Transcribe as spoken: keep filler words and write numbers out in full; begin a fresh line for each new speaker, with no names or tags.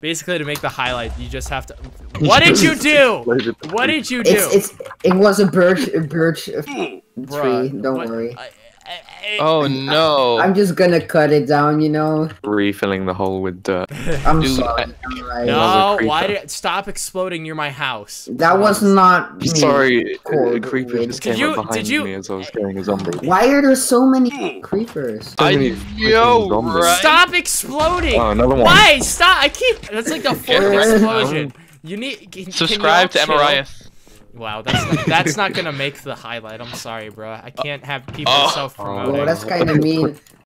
Basically, to make the highlight, you just have to. What did you do? What did you do?
It's, it's it was a birch a birch tree.
Bruh,
Don't
what-
worry.
I, I, I,
Oh no!
I'm just gonna cut it down, you know.
Refilling the hole with dirt.
I'm
Dude,
sorry.
I-
I'm right.
no,
creeper.
why did stop exploding near my house?
That was not me.
Sorry, a
Cordwit.
creeper just
Did
came
you-
up behind
did you-
me as I was killing a zombie.
Why are there so many creepers?
So
I
many
know,
freaking zombies.
right?
Stop exploding!
Oh, another one.
Why? Stop! I keep. That's like the fourth
Yeah.
explosion. You need. Can,
Subscribe to
can y'all chill?
Emerrias.
Wow, that's not, that's not gonna make the highlight. I'm sorry, bro. I can't have people
Oh.
self-promoting.
Well, that's kind of mean.